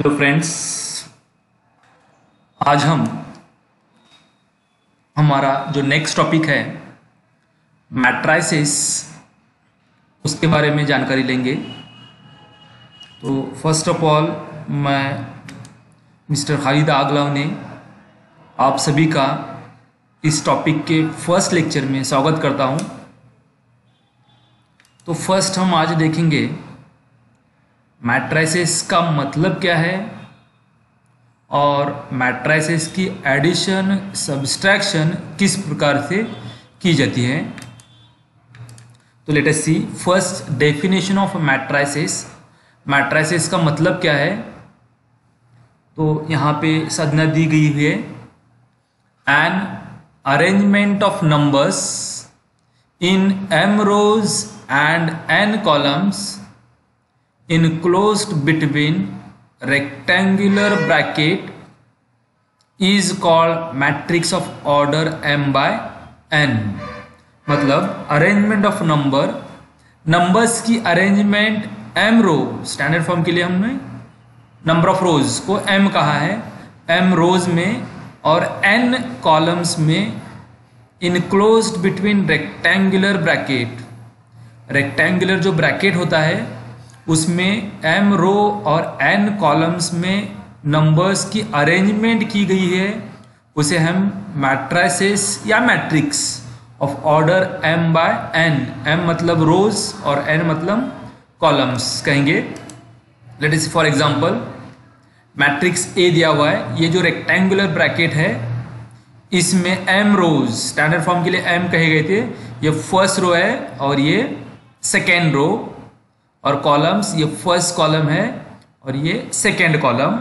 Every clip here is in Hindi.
हेलो फ्रेंड्स, आज हम हमारा जो नेक्स्ट टॉपिक है मैट्राइसेस उसके बारे में जानकारी लेंगे। तो फर्स्ट ऑफ ऑल मैं मिस्टर खालिद आगलाव ने आप सभी का इस टॉपिक के फर्स्ट लेक्चर में स्वागत करता हूं। तो फर्स्ट हम आज देखेंगे मैट्राइसेस का मतलब क्या है और मैट्राइसेस की एडिशन सब्सट्रैक्शन किस प्रकार से की जाती है। तो let us see first definition of matrices. Matrices का मतलब क्या है, तो यहाँ पे संज्ञा दी गई हुई है an arrangement of numbers in m rows and n columns enclosed between rectangular bracket is called matrix of order m by n। मतलब अरेंजमेंट ऑफ नंबर्स की arrangement m row, standard form के लिए हमने नंबर ऑफ रोज को m कहा है, m रोज में और n कॉलम्स में enclosed between rectangular bracket. Rectangular जो ब्रैकेट होता है उसमें m रो और n कॉलम्स में नंबर्स की अरेंजमेंट की गई है, उसे हम मैट्राइसेस या matrix of order m by n, m मतलब रोज और n मतलब कॉलम्स कहेंगे। Let us for example matrix A दिया हुआ है, ये जो रेक्टेंगुलर ब्रैकेट है इसमें m रोज, स्टैंडर्ड फॉर्म के लिए m कहे गए थे, ये फर्स्ट रो है और ये सेकेंड रो, और कॉलम्स ये फर्स्ट कॉलम है और ये सेकेंड कॉलम।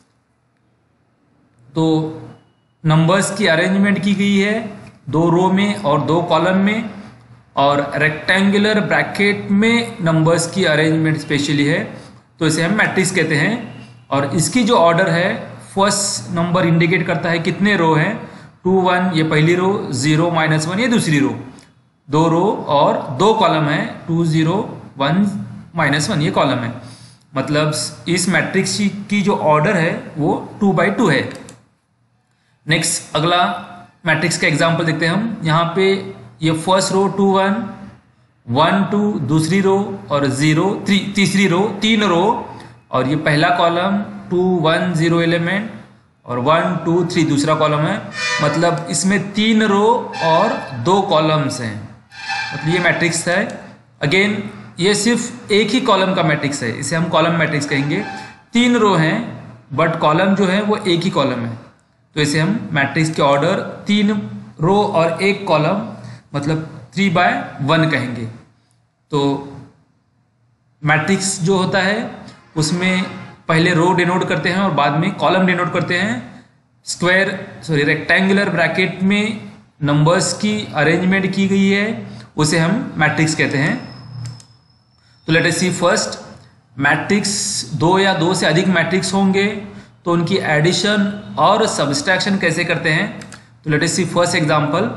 तो नंबर्स की अरेंजमेंट की गई है दो रो में और दो कॉलम में, और रेक्टेंगुलर ब्रैकेट में नंबर्स की अरेंजमेंट स्पेशली है, तो इसे हम मैट्रिक्स कहते हैं। और इसकी जो ऑर्डर है, फर्स्ट नंबर इंडिकेट करता है कितने रो हैं, 2 1 ये पहली रो, 0 -1 ये दूसरी रो, दो रो और दो कॉलम है, 2 0 1 -1 ये कॉलम है। मतलब इस मैट्रिक्स की जो ऑर्डर है वो 2 by 2 है। नेक्स्ट अगला मैट्रिक्स का एग्जांपल देखते हैं हम। यहाँ पे ये फर्स्ट रो 2 1 1 2, दूसरी रो और 0 3, तीसरी रो, तीन रो, और ये पहला कॉलम 2 1 0 एलिमेंट और 1 2 3 दूसरा कॉलम है। मतलब इसमें तीन रो और दो कॉलम्स हैं, मतलब ये मैट्रिक्स है। अगेन ये सिर्फ एक ही कॉलम का मैट्रिक्स है, इसे हम कॉलम मैट्रिक्स कहेंगे। तीन रो हैं बट कॉलम जो है वो एक ही कॉलम है, तो इसे हम मैट्रिक्स के ऑर्डर तीन रो और एक कॉलम मतलब 3 by 1 कहेंगे। तो मैट्रिक्स जो होता है उसमें पहले रो डिनोट करते हैं और बाद में कॉलम डिनोट करते हैं। रेक्टेंगुलर ब्रैकेट में नंबर्स की अरेंजमेंट की गई है, उसे हम मैट्रिक्स कहते हैं। तो let us see first matrix, दो या दो से अधिक मैट्रिक्स होंगे तो उनकी एडिशन और सब्सट्रैक्शन कैसे करते हैं। तो let us see first example.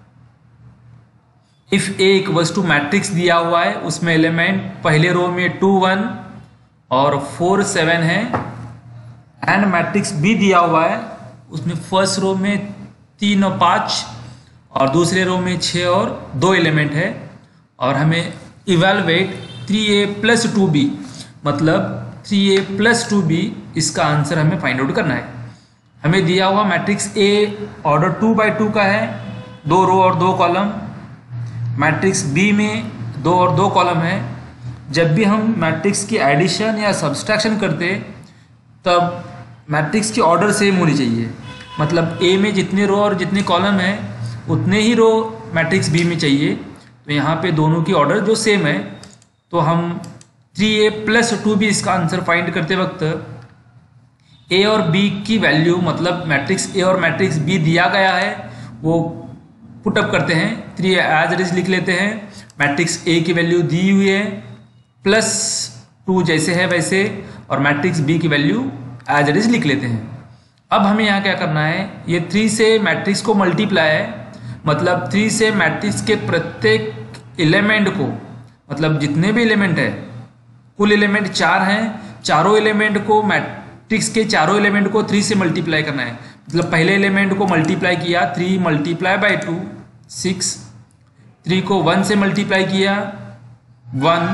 If A equals to matrix दिया हुआ है, उसमें एलिमेंट पहले रो में 2 1 और 4 7 है, एंड मैट्रिक्स B दिया हुआ है, उसमें फर्स्ट रो में 3 और 5 और दूसरे रो में 6 और 2 एलिमेंट है, और हमें इवेलुएट 3A + 2B, मतलब 3A + 2B इसका आंसर हमें फाइंड आउट करना है। हमें दिया हुआ मैट्रिक्स A ऑर्डर 2 by 2 का है, दो रो और दो कॉलम। मैट्रिक्स B में दो और दो कॉलम है। जब भी हम मैट्रिक्स की एडिशन या सब्सट्रैक्शन करते तब मैट्रिक्स की ऑर्डर सेम होनी चाहिए, मतलब A में जितने रो और जितने कॉलम है उतने ही रो मैट्रिक्स B में चाहिए। तो यहाँ पे दोनों की ऑर्डर जो सेम है, तो हम 3A + 2B इसका आंसर फाइंड करते वक्त A और B की वैल्यू, मतलब मैट्रिक्स A और मैट्रिक्स B दिया गया है वो पुटअप करते हैं, 3 एज इट इज लिख लेते हैं। मैट्रिक्स A की वैल्यू दी हुई है +2 जैसे है वैसे, और मैट्रिक्स B की वैल्यू एज इट इज लिख लेते हैं। अब हमें यहाँ क्या करना है, ये 3 से मैट्रिक्स को मल्टीप्लाई है, मतलब 3 से मैट्रिक्स के प्रत्येक एलिमेंट को, मतलब जितने भी एलिमेंट है, कुल एलिमेंट 4 हैं, चारों एलिमेंट को मैट्रिक्स के चारों एलिमेंट को 3 से मल्टीप्लाई करना है। मतलब पहले एलिमेंट को मल्टीप्लाई किया 3 मल्टीप्लाई बाई 2 6, 3 को 1 से मल्टीप्लाई किया 1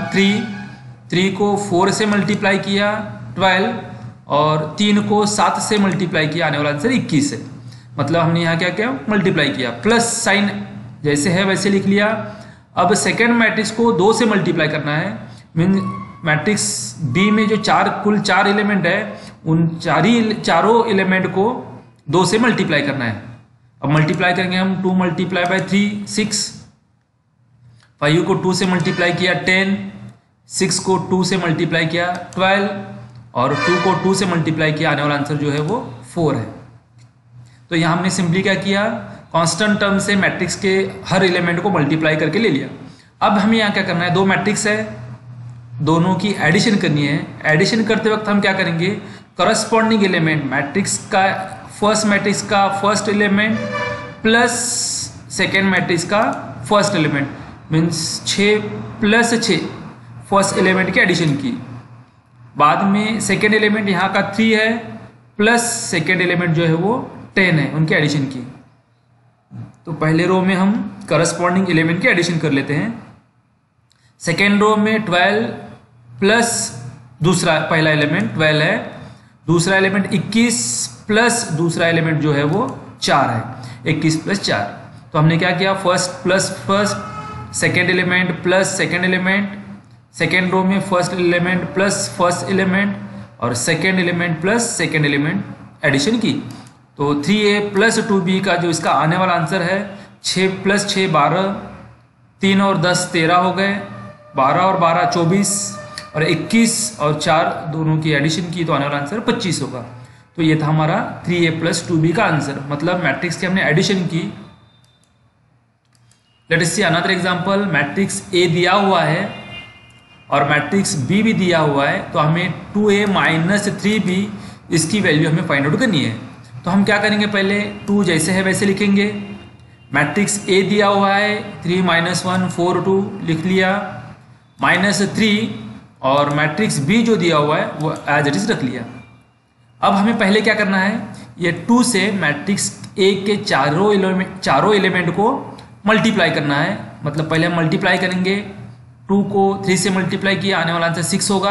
3 को 4 से मल्टीप्लाई किया 12 और 3 को 7 से मल्टीप्लाई किया, आने वाला आंसर 21 है। मतलब हमने यहाँ क्या किया, मल्टीप्लाई किया, प्लस साइन जैसे है वैसे लिख लिया। अब सेकेंड मैट्रिक्स को 2 से मल्टीप्लाई करना है, मीन मैट्रिक्स बी में जो कुल चार एलिमेंट है उन चारों एलिमेंट को 2 से मल्टीप्लाई करना है। अब मल्टीप्लाई करेंगे हम, 2 मल्टीप्लाई बाई 3 6, 5 को 2 से मल्टीप्लाई किया 10, 6 को 2 से मल्टीप्लाई किया 12 और 2 को 2 से मल्टीप्लाई किया, आने वाला आंसर जो है वो 4 है। तो यहाँ हमने सिंपली क्या किया, कांस्टेंट टर्म से मैट्रिक्स के हर एलिमेंट को मल्टीप्लाई करके ले लिया। अब हमें यहाँ क्या करना है, दो मैट्रिक्स है, दोनों की एडिशन करनी है। एडिशन करते वक्त हम क्या करेंगे, करस्पॉन्डिंग एलिमेंट मैट्रिक्स का first element plus second matrix का first element, means 6 plus 6 first element की एडिशन की। बाद में सेकेंड एलिमेंट यहाँ का 3 है प्लस सेकेंड एलिमेंट जो है वो 10 है, उनके एडिशन की। तो पहले रो में हम करस्पॉन्डिंग एलिमेंट की एडिशन कर लेते हैं। सेकेंड रो में 12 प्लस पहला एलिमेंट 12 है, दूसरा एलिमेंट 21 प्लस दूसरा एलिमेंट जो है वो 4 है, 21 प्लस 4। तो हमने क्या किया, first plus first, second element plus second element, second row में first element plus first element और second element plus second element addition की। तो 3a प्लस 2b का जो इसका आने वाला आंसर है 6 प्लस 6 12, 3 और 10 13 हो गए, 12 और 12 24 और 21 और 4 दोनों की एडिशन की, तो आने वाला आंसर 25 होगा। तो ये था हमारा 3a प्लस 2b का आंसर, मतलब मैट्रिक्स की हमने एडिशन की। Let us see another example, matrix a दिया हुआ है और मैट्रिक्स b भी दिया हुआ है, तो हमें 2a माइनस 3b इसकी वैल्यू हमें फाइंड आउट करनी है। तो हम क्या करेंगे, पहले 2 जैसे है वैसे लिखेंगे। मैट्रिक्स a दिया हुआ है 3 - 1 4 2 लिख लिया, -3 और मैट्रिक्स b जो दिया हुआ है वो एज इट इज रख लिया। अब हमें पहले क्या करना है, ये 2 से मैट्रिक्स a के चारों एलिमेंट को मल्टीप्लाई करना है। मतलब पहले हम मल्टीप्लाई करेंगे, 2 को 3 से मल्टीप्लाई किया, आने वाला आंसर 6 होगा।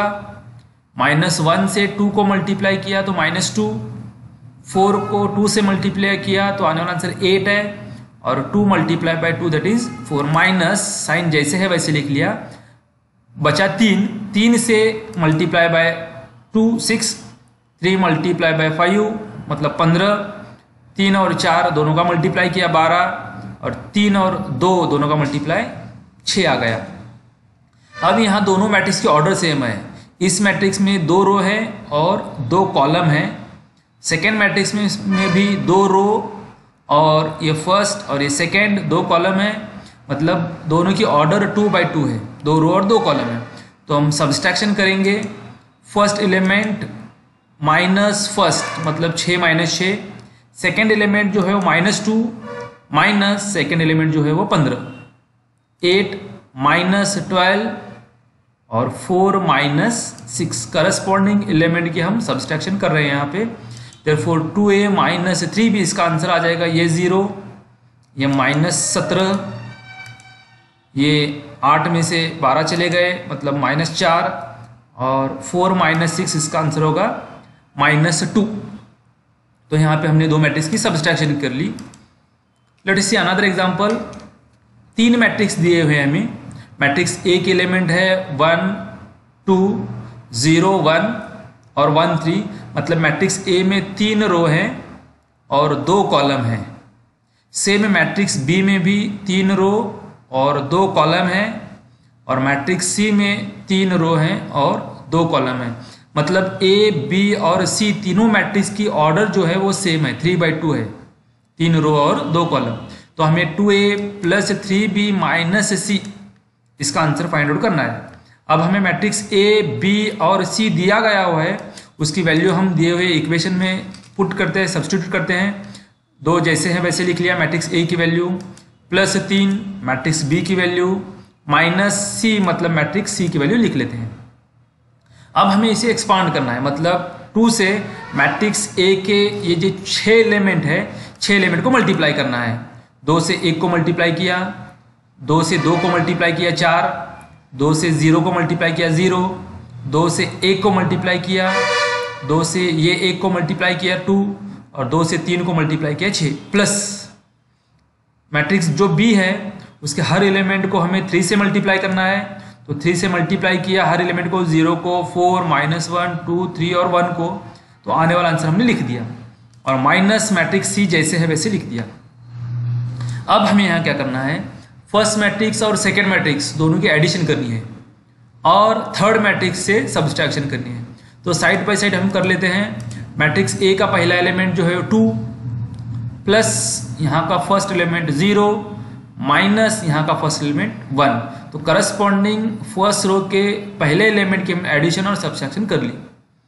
-1 से 2 को मल्टीप्लाई किया तो -2, 4 को 2 से मल्टीप्लाई किया तो आने वाला आंसर 8 है और 2 multiply by 2 that is 4, minus sign जैसे है वैसे लिख लिया, बचा 3 से मल्टीप्लाई बाय 2 6, 3 मल्टीप्लाई बाय 5 मतलब 15, 3 और 4 दोनों का मल्टीप्लाई किया 12 और 3 और 2 दोनों का मल्टीप्लाई 6 आ गया। अब यहाँ दोनों मैट्रिक्स की ऑर्डर सेम है। इस मैट्रिक्स में 2 रो है और 2 कॉलम है, सेकेंड मैट्रिक्स में भी 2 रो और ये फर्स्ट और ये सेकेंड 2 कॉलम है, मतलब दोनों की ऑर्डर 2/2 है, 2 रो और 2 कॉलम है। तो हम सब्सट्रैक्शन करेंगे, फर्स्ट एलिमेंट माइनस फर्स्ट मतलब 6 - 6, सेकेंड एलिमेंट जो है वो -2 माइनस सेकेंड एलिमेंट जो है वो 15, 8 - 12 और 4 - 6 करस्पॉन्डिंग एलिमेंट की हम सब्सट्रैक्शन कर रहे हैं यहाँ पे। therefore 2a माइनस 3 भी इसका आंसर आ जाएगा, ये 0, ये -17, ये 8 में से 12 चले गए मतलब -4 और 4 - 6 इसका आंसर होगा -2। तो यहाँ पे हमने 2 मैट्रिक्स की सब्सट्रैक्शन कर ली। Let us see another example, 3 matrix दिए हुए हैं हमें। मैट्रिक्स A के एलिमेंट है 1 2 0 1 और 1 3, मतलब मैट्रिक्स A में 3 रो हैं और 2 कॉलम हैं। सेम मैट्रिक्स B में भी 3 रो और 2 कॉलम हैं और मैट्रिक्स C में 3 रो हैं और 2 कॉलम हैं। मतलब A B और C तीनों मैट्रिक्स की ऑर्डर जो है वो सेम है, 3/2 है, 3 रो और 2 कॉलम। तो हमें 2a plus 3b minus c इसका आंसर फाइंड आउट करना है। अब हमें मैट्रिक्स A B और C दिया गया हुआ है, उसकी वैल्यू हम दिए हुए इक्वेशन में पुट करते हैं, सब्स्टिट्यूट करते हैं। 2 जैसे हैं वैसे लिख लिया, मैट्रिक्स A की वैल्यू प्लस 3 मैट्रिक्स B की वैल्यू माइनस C मतलब मैट्रिक्स C की वैल्यू लिख लेते हैं। अब हमें इसे एक्सपांड करना है, मतलब 2 से मैट्रिक्स ए के ये जो 6 एलिमेंट है, 6 एलिमेंट को मल्टीप्लाई करना है। 2 से 1 को मल्टीप्लाई किया, 2 से 2 को मल्टीप्लाई किया 4, 2 से 0 को मल्टीप्लाई किया 0, 2 से 1 को मल्टीप्लाई किया, 2 से ये 1 को मल्टीप्लाई किया 2, और 2 से 3 को मल्टीप्लाई किया 6, प्लस मैट्रिक्स जो बी है उसके हर एलिमेंट को हमें 3 से मल्टीप्लाई करना है। तो 3 से मल्टीप्लाई किया हर एलिमेंट को, 0 को, 4, -1, 2, 3 और 1 को, तो आने वाला आंसर हमने लिख दिया। और माइनस मैट्रिक्स सी जैसे है वैसे लिख दिया। अब हमें यहाँ क्या करना है, फर्स्ट मैट्रिक्स और सेकेंड मैट्रिक्स दोनों की एडिशन करनी है और थर्ड मैट्रिक्स से सब्सट्रैक्शन करनी है। तो साइड बाय साइड हम कर लेते हैं। मैट्रिक्स ए का पहला एलिमेंट जो है 2 प्लस यहाँ का फर्स्ट एलिमेंट 0 माइनस यहाँ का फर्स्ट एलिमेंट 1। तो करस्पॉन्डिंग फर्स्ट रो के पहले एलिमेंट की हम एडिशन और सब्सट्रैक्शन कर ली।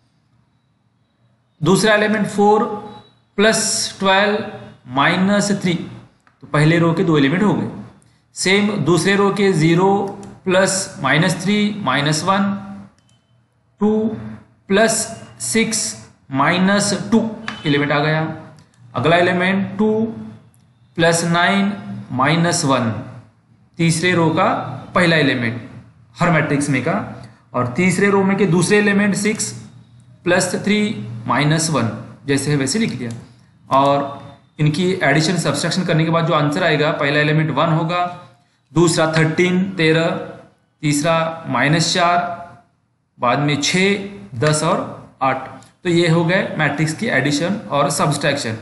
दूसरा एलिमेंट 4 प्लस 12 माइनस 3, तो पहले रो के 2 एलिमेंट हो गए। सेम दूसरे रो के 0 प्लस -3 -1, 2 प्लस 6 माइनस 2 एलिमेंट आ गया। अगला एलिमेंट 2 प्लस 9 माइनस 1, तीसरे रो का पहला एलिमेंट हर मैट्रिक्स में का, और तीसरे रो में के दूसरे एलिमेंट 6 प्लस 3 माइनस 1, जैसे है वैसे लिख दिया। और इनकी एडिशन सब्सट्रैक्शन करने के बाद जो आंसर आएगा, पहला एलिमेंट 1 होगा, दूसरा 13 13, तीसरा -4, बाद में 6 10 और 8। तो ये हो गए मैट्रिक्स की एडिशन और subtraction.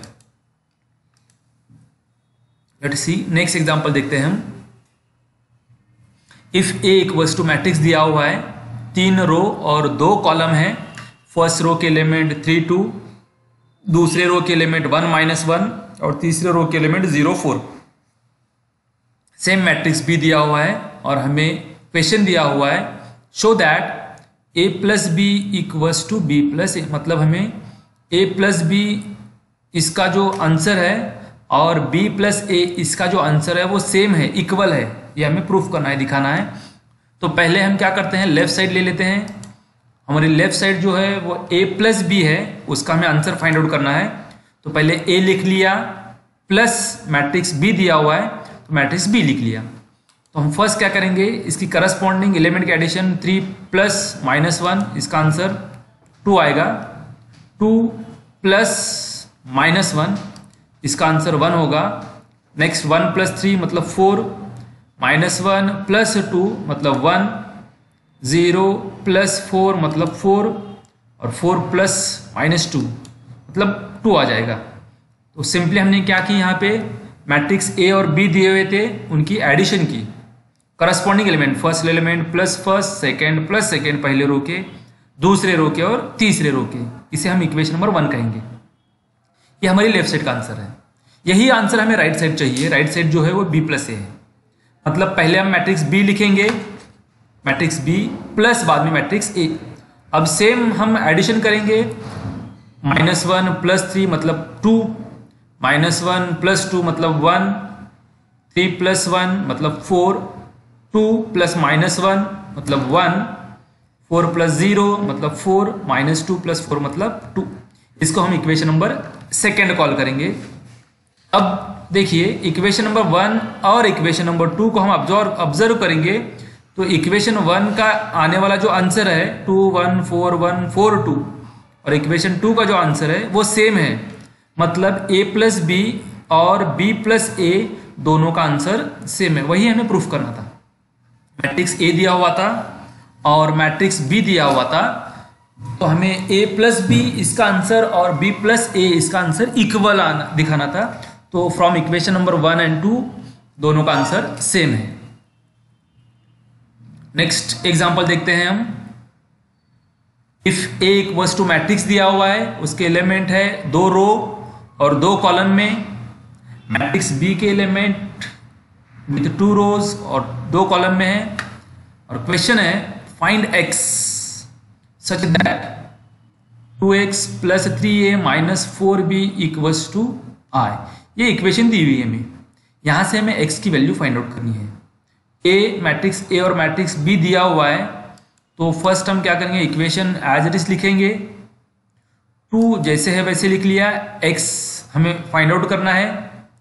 Let's see next example देखते हैं हम। If A equals to matrix दिया हुआ है, 3 रो और 2 कॉलम है। फर्स्ट रो के एलिमेंट 3 2, दूसरे रो के एलिमेंट 1 -1 और तीसरे रो के एलिमेंट 0 4। सेम मैट्रिक्स भी दिया हुआ है और हमें क्वेश्चन दिया हुआ है show that a plus B equals to B plus A. मतलब हमें a प्लस बी इसका जो आंसर है और b प्लस ए इसका जो आंसर है वो सेम है, इक्वल है, ये हमें प्रूफ करना है, दिखाना है। तो पहले हम क्या करते हैं, लेफ्ट साइड ले लेते हैं। हमारी लेफ्ट साइड जो है वो a प्लस बी है, उसका हमें आंसर फाइंड आउट करना है। तो पहले a लिख लिया, प्लस मैट्रिक्स b दिया हुआ है तो मैट्रिक्स b लिख लिया। तो हम फर्स्ट क्या करेंगे, इसकी करस्पॉन्डिंग एलिमेंट की एडिशन 3 प्लस -1, इसका आंसर 2 आएगा। 2 प्लस -1, इसका आंसर 1 होगा। नेक्स्ट 1 प्लस 3 मतलब 4, -1 प्लस 2 मतलब 1, 0 प्लस 4 मतलब 4, और 4 प्लस -2 मतलब 2 आ जाएगा। तो सिंपली हमने क्या की, यहाँ पे मैट्रिक्स ए और बी दिए हुए थे, उनकी एडिशन की। Corresponding element, first element plus first, second plus second, पहले रो के, दूसरे रो के और तीसरे रो के, इसे हम इक्वेशन नंबर 1 कहेंगे। ये हमारी लेफ्ट साइड का आंसर है। यही आंसर हमें राइट साइड चाहिए। राइट साइड जो है वो b प्लस ए है। मतलब पहले हम मैट्रिक्स b लिखेंगे, मैट्रिक्स b प्लस बाद में मैट्रिक्स a। अब सेम हम एडिशन करेंगे, -1 प्लस 3 मतलब 2, -1 प्लस 2 मतलब 1, 3 प्लस 1 मतलब 4, 2 प्लस -1 मतलब 1, 4 प्लस 0 मतलब 4, -2 प्लस 4 मतलब 2। इसको हम इक्वेशन नंबर 2 कॉल करेंगे। अब देखिए इक्वेशन नंबर 1 और इक्वेशन नंबर 2 को हम ऑब्जर्व करेंगे तो इक्वेशन 1 का आने वाला जो आंसर है 2 1 4 1 4 2, और इक्वेशन 2 का जो आंसर है वो सेम है। मतलब a प्लस बी और b प्लस ए दोनों का आंसर सेम है। वही हमें प्रूफ करना था। मैट्रिक्स a दिया हुआ था और मैट्रिक्स b दिया हुआ था, तो हमें a प्लस बी इसका आंसर और b प्लस ए इसका आंसर इक्वल दिखाना था। तो फ्रॉम इक्वेशन नंबर 1 एंड 2 दोनों का आंसर सेम है। नेक्स्ट एग्जांपल देखते हैं हम। If a equals to matrix दिया हुआ है, उसके एलिमेंट है 2 रो और 2 कॉलम में। मैट्रिक्स b के एलिमेंट विथ 2 रोज और 2 कॉलम में है, और क्वेश्चन है find x such that 2x plus 3a minus 4b equals to i। ये इक्वेशन दी हुई है हमें, यहां से हमें x की वैल्यू फाइंड आउट करनी है। a मैट्रिक्स a और मैट्रिक्स b दिया हुआ है, तो फर्स्ट हम क्या करेंगे, इक्वेशन एज इट इज लिखेंगे। 2 जैसे है वैसे लिख लिया, x हमें फाइंड आउट करना है,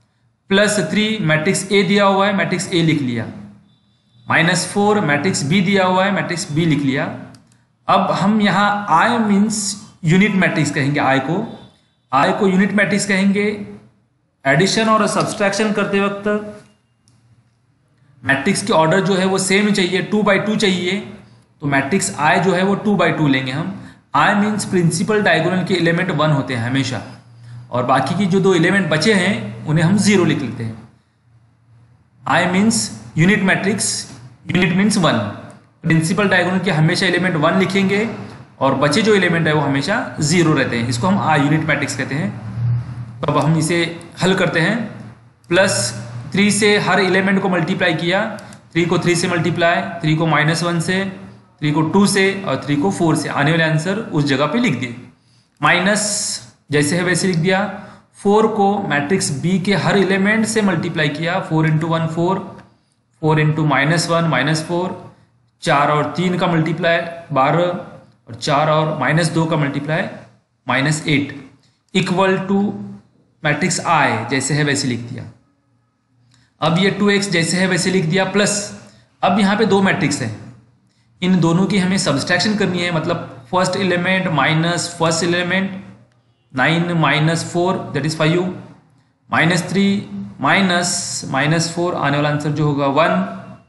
+3 मैट्रिक्स ए दिया हुआ है, मैट्रिक्स ए लिख लिया, -4 मैट्रिक्स बी दिया हुआ है, मैट्रिक्स बी लिख लिया। अब हम यहाँ I मीन्स यूनिट मैट्रिक्स कहेंगे, I को यूनिट मैट्रिक्स कहेंगे। एडिशन और सब्सट्रैक्शन करते वक्त मैट्रिक्स की ऑर्डर जो है वो सेम चाहिए, 2x2 चाहिए, तो मैट्रिक्स I जो है वो 2x2 लेंगे हम। I मीन्स प्रिंसिपल डायगोनल के एलिमेंट 1 होते हैं हमेशा, और बाकी की जो 2 एलिमेंट बचे हैं उन्हें हम 0 लिख लेते हैं। I means unit matrix, unit means 1, principal diagonal के हमेशा एलिमेंट 1 लिखेंगे और बचे जो एलिमेंट है वो हमेशा 0 रहते हैं, इसको हम I यूनिट मैट्रिक्स कहते हैं। तो अब हम इसे हल करते हैं। +3 से हर एलिमेंट को मल्टीप्लाई किया, 3 को 3 से मल्टीप्लाई, 3 को -1 से, 3 को 2 से और 3 को 4 से, आने वाले आंसर उस जगह पे लिख दिए। माइनस जैसे है वैसे लिख दिया। 4 को मैट्रिक्स बी के हर एलिमेंट से मल्टीप्लाई किया, 4 × 1 4, 4 × -1 -4, 4 और 3 का मल्टीप्लाई 12 और 4 और -2 का multiply -8 equal to matrix I जैसे है वैसे लिख दिया। अब ये 2x जैसे है वैसे लिख दिया प्लस, अब यहाँ पे 2 मैट्रिक्स है, इन दोनों की हमें सब्सट्रैक्शन करनी है, मतलब first element minus first element, 9 - 4 that is 5, -3 -4 आने वाला आंसर जो होगा 1,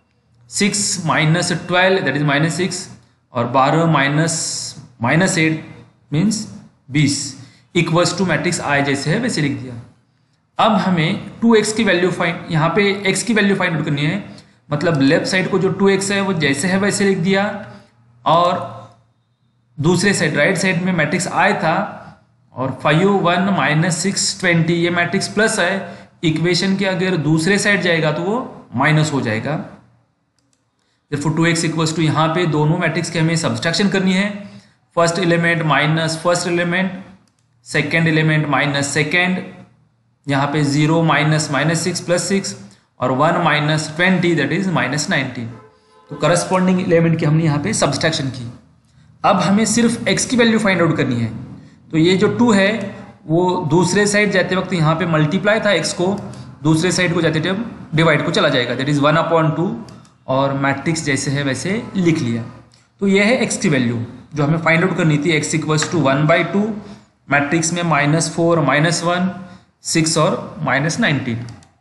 6 - 12 दैट इज -6 और 12 -8 means 20 equals to matrix I जैसे है वैसे लिख दिया। अब हमें 2x की वैल्यू फाइंड, यहाँ पे x की वैल्यू फाइंड आउट करनी है, मतलब लेफ्ट साइड को जो 2x है वो जैसे है वैसे लिख दिया, और दूसरे साइड राइट साइड में मैट्रिक्स I था और 5 1 -6 20 ये मैट्रिक्स प्लस है, इक्वेशन के अगर दूसरे साइड जाएगा तो वो माइनस हो जाएगा। therefore 2x इक्वल्स टू, यहाँ पे दोनों मैट्रिक्स के हमें सब्सट्रैक्शन करनी है, first element minus first element, second element minus second, यहाँ पे 0 -6 + 6 और 1 -20 दैट इज -19, तो करस्पॉन्डिंग एलिमेंट की हमने यहाँ पे सब्सट्रैक्शन की। अब हमें सिर्फ x की वैल्यू फाइंड आउट करनी है, तो ये जो 2 है वो दूसरे साइड जाते वक्त यहाँ पे मल्टीप्लाई था, x को दूसरे साइड को जाते टाइम डिवाइड को चला जाएगा, दैट इज 1/2 और मैट्रिक्स जैसे है वैसे लिख लिया। तो ये है x की वैल्यू जो हमें फाइंड आउट करनी थी, x इक्वल्स टू 1/2, मैट्रिक्स में -4 -1 6 और -19।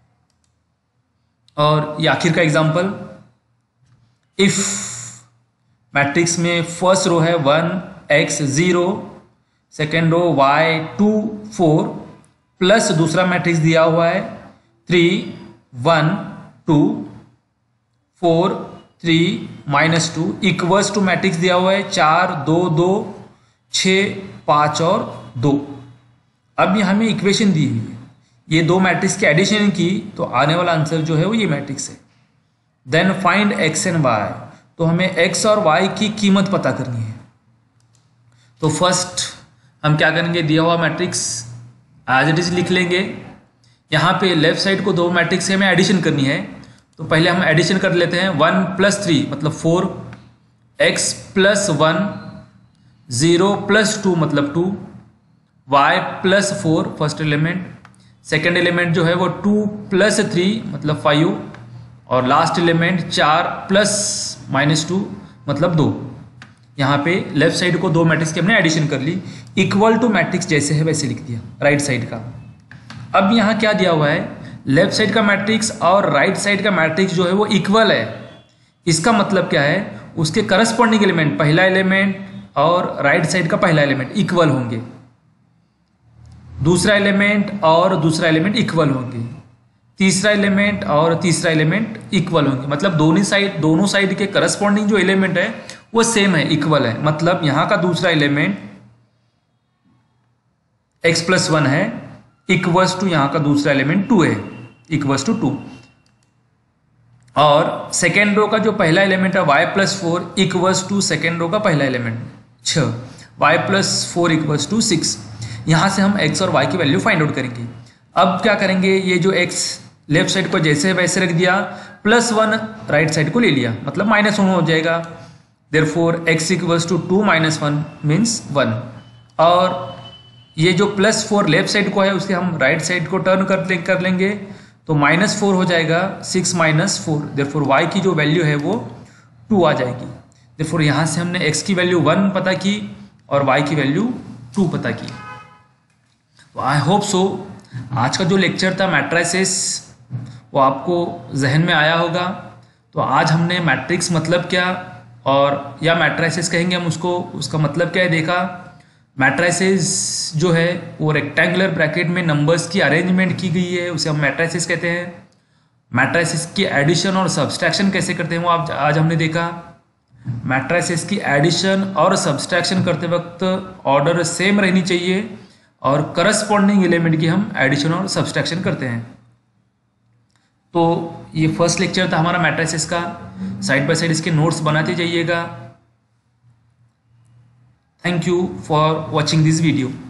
और ये आखिर का एग्जाम्पल, इफ मैट्रिक्स में फर्स्ट रो है 1 x 0, second row y 2 4 plus दूसरा मैट्रिक्स दिया हुआ है 3 1 2 4 3 -2 इक्वल्स टू मैट्रिक्स दिया हुआ है 4 2 2 6 5 और 2। अब यहाँ हमें इक्वेशन दी हुई है, ये 2 मैट्रिक्स की एडिशन की तो आने वाला आंसर जो है वो ये मैट्रिक्स है। Then find x and y, तो हमें x और y की कीमत पता करनी है। तो फर्स्ट हम क्या करेंगे, दिया हुआ मैट्रिक्स एज इट इज लिख लेंगे। यहाँ पे लेफ्ट साइड को 2 मैट्रिक्स हमें एडिशन करनी है, तो पहले हम एडिशन कर लेते हैं। 1 + 3 मतलब 4, x + 1 0 + 2 मतलब 2, y + 4 first element, second element जो है वो 2 + 3 मतलब 5 और लास्ट एलिमेंट 4 + -2 मतलब 2। यहाँ पे लेफ्ट साइड को 2 मैट्रिक्स की हमने एडिशन कर ली, इक्वल टू मैट्रिक्स जैसे है वैसे लिख दिया राइट साइड का। अब यहाँ क्या दिया हुआ है, लेफ्ट साइड का मैट्रिक्स और राइट साइड का मैट्रिक्स जो है वो इक्वल है। इसका मतलब क्या है, उसके करस्पॉन्डिंग एलिमेंट, पहला एलिमेंट और राइट साइड का पहला एलिमेंट इक्वल होंगे, दूसरा एलिमेंट और दूसरा एलिमेंट इक्वल होंगे, तीसरा एलिमेंट और तीसरा एलिमेंट इक्वल होंगे, मतलब दोनों साइड के करस्पॉन्डिंग जो एलिमेंट है वो सेम है, इक्वल है। मतलब यहाँ का दूसरा एलिमेंट x + 1 है इक्वल्स टू यहाँ का दूसरा एलिमेंट 2 है इक्वल्स टू 2, और सेकेंड रो का जो पहला एलिमेंट है y + 4 equals to second row का पहला एलिमेंट 6, y + 4 इक्वल्स टू 6। यहाँ से हम x और y की वैल्यू फाइंड आउट करेंगे। अब क्या करेंगे, ये जो x लेफ्ट साइड को जैसे वैसे रख दिया, +1 राइट साइड को ले लिया, मतलब -1 हो जाएगा। Therefore x equals to 2 - 1 means 1, और ये जो +4 लेफ्ट साइड को है उसके हम राइट साइड को टर्न कर लेंगे, तो -4 हो जाएगा 6 - 4। देयरफॉर y की जो वैल्यू है वो 2 आ जाएगी। देयरफॉर यहाँ से हमने x की वैल्यू 1 पता की और y की वैल्यू 2 पता की। तो आई होप सो आज का जो लेक्चर था मैट्रिसेस वो आपको जहन में आया होगा। तो आज हमने मैट्रिक्स मतलब क्या, और या मैट्रिसेस कहेंगे हम उसको, उसका मतलब क्या है देखा। मैट्रिसेस जो है वो रेक्टेंगुलर ब्रैकेट में नंबर्स की अरेंजमेंट की गई है, उसे हम मैट्रिसेस कहते हैं। मैट्रिसेस की एडिशन और सब्सट्रैक्शन कैसे करते हैं वो आज हमने देखा। मैट्रिसेस की एडिशन और सब्सट्रैक्शन करते वक्त ऑर्डर सेम रहनी चाहिए और करस्पॉन्डिंग एलिमेंट की हम एडिशन और सब्सट्रैक्शन करते हैं। तो ये फर्स्ट लेक्चर था हमारा मैट्रिसेस का। साइड बाय साइड इसके नोट्स बनाते जाइएगा। Thank you for watching this video.